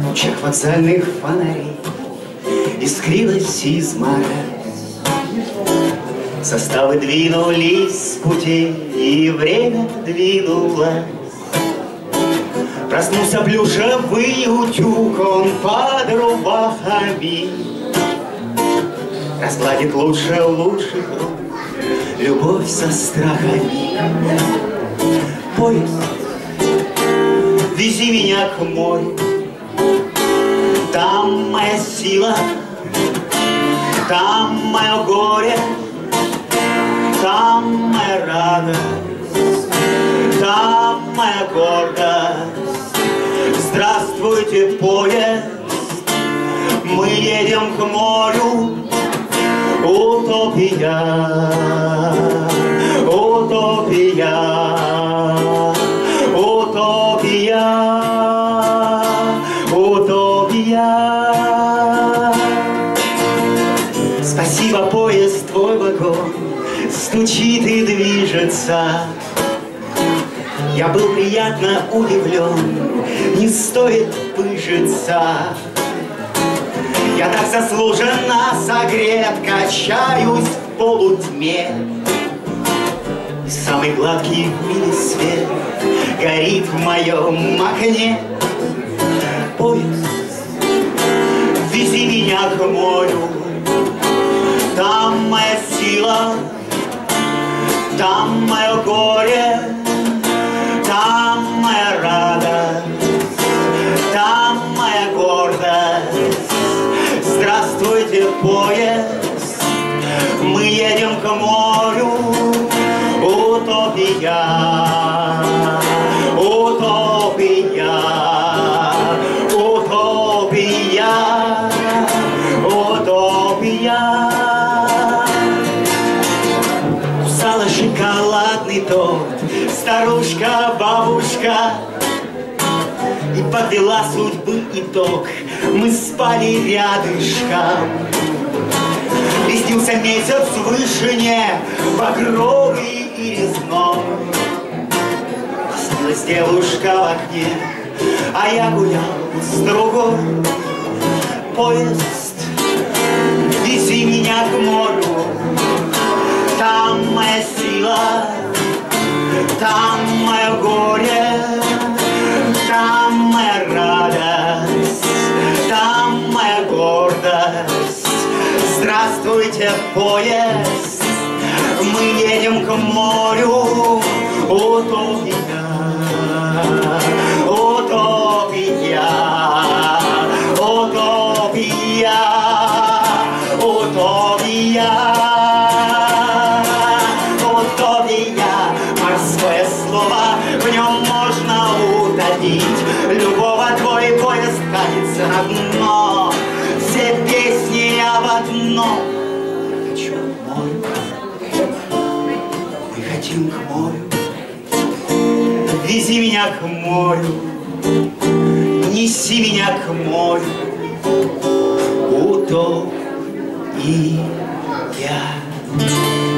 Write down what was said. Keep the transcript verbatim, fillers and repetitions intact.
лучах вокзальных фонарей искрилась изморозь. Составы двинулись с путей, и время двинулось. Проснулся плюшевый утюг, он под рубахами разгладит лучше лучших рук любовь со страхами. Поезд, вези меня к морю, там моя сила, там мое горе, там моя радость, там моя гордость. Здравствуйте, поезд, мы едем к морю. Утопия, утопия, утопия, утопия. Спасибо, поезд, твой вагон стучит и движется. Я был приятно удивлен, не стоит пыжиться. Я так заслуженно согрет, качаюсь в полутьме. И самый гладкий в мире свет горит в моем окне. Поезд, вези меня к морю, там моя сила, там мое горе, там моя радость, там моя гордость. Здравствуйте, поезд, мы едем к морю. Утопия, утопия, утопия, утопия. Кусала шоколадный торт старушка, бабушка, и подвела судьбы итог. Мы спали рядышком. Листился месяц в вышине, багровый и резной. Снилась девушка в окне, а я гулял с другой. Поезд, вези меня к морю, там моя сила, там мое горе, там моя радость, там моя гордость. Здравствуйте, поезд, мы едем к морю. Утопия, утопия, утопия, утопия, утопия. Морское слово, в нем можно утопить любого. Твой поезд катится на дно, все песни об одном. Я хочу к морю, мы хотим к морю. Вези меня к морю, неси меня к морю. Утопия.